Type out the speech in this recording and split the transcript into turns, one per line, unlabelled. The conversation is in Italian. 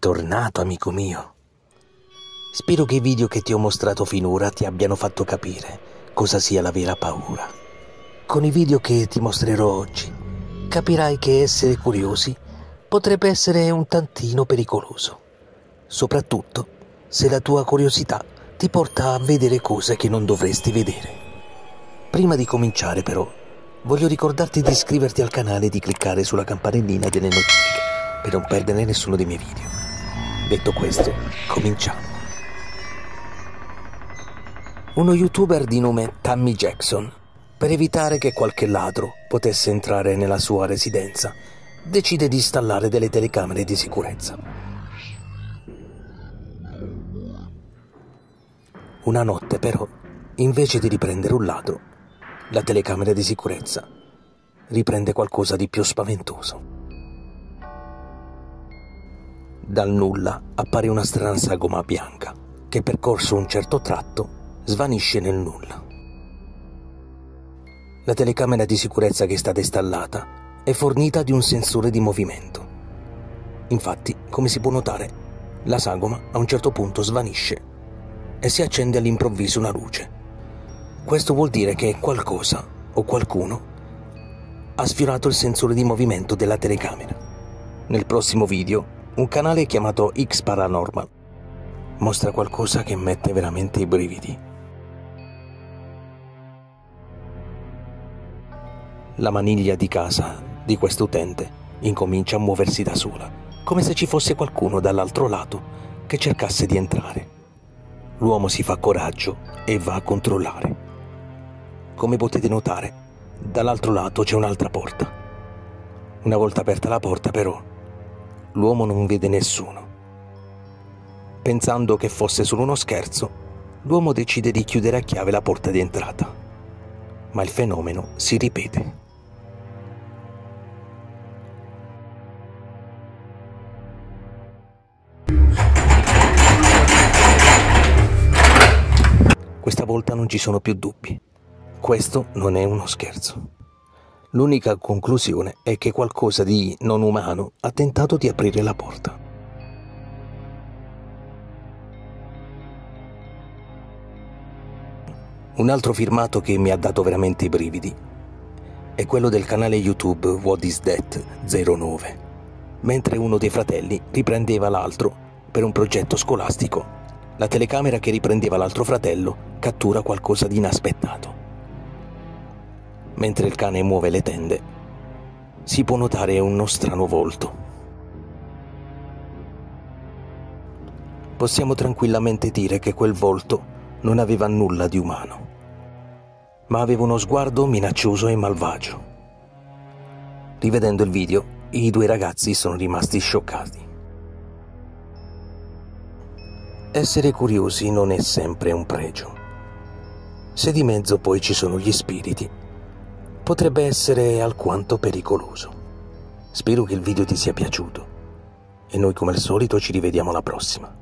Bentornato, amico mio. Spero che i video che ti ho mostrato finora ti abbiano fatto capire cosa sia la vera paura. Con i video che ti mostrerò oggi capirai che essere curiosi potrebbe essere un tantino pericoloso, soprattutto se la tua curiosità ti porta a vedere cose che non dovresti vedere. Prima di cominciare però, voglio ricordarti di iscriverti al canale e di cliccare sulla campanellina delle notifiche per non perdere nessuno dei miei video. Detto questo, cominciamo. Uno youtuber di nome Tammy Jackson, per evitare che qualche ladro potesse entrare nella sua residenza, decide di installare delle telecamere di sicurezza. Una notte però, invece di riprendere un ladro, la telecamera di sicurezza riprende qualcosa di più spaventoso. Dal nulla appare una strana sagoma bianca che, percorso un certo tratto, svanisce nel nulla. La telecamera di sicurezza che è stata installata è fornita di un sensore di movimento. Infatti, come si può notare, la sagoma a un certo punto svanisce e si accende all'improvviso una luce. Questo vuol dire che qualcosa o qualcuno ha sfiorato il sensore di movimento della telecamera. Nel prossimo video, un canale chiamato X Paranormal mostra qualcosa che mette veramente i brividi. La maniglia di casa di quest'utente incomincia a muoversi da sola, come se ci fosse qualcuno dall'altro lato che cercasse di entrare. L'uomo si fa coraggio e va a controllare. Come potete notare, dall'altro lato c'è un'altra porta. Una volta aperta la porta, però, l'uomo non vede nessuno. Pensando che fosse solo uno scherzo, l'uomo decide di chiudere a chiave la porta di entrata. Ma il fenomeno si ripete. Questa volta non ci sono più dubbi. Questo non è uno scherzo. L'unica conclusione è che qualcosa di non umano ha tentato di aprire la porta. Un altro filmato che mi ha dato veramente i brividi è quello del canale YouTube What is That 09, mentre uno dei fratelli riprendeva l'altro per un progetto scolastico. La telecamera che riprendeva l'altro fratello cattura qualcosa di inaspettato. Mentre il cane muove le tende, si può notare uno strano volto. Possiamo tranquillamente dire che quel volto non aveva nulla di umano, ma aveva uno sguardo minaccioso e malvagio. Rivedendo il video, i due ragazzi sono rimasti scioccati. Essere curiosi non è sempre un pregio. Se di mezzo poi ci sono gli spiriti, potrebbe essere alquanto pericoloso. Spero che il video ti sia piaciuto e noi come al solito ci rivediamo alla prossima.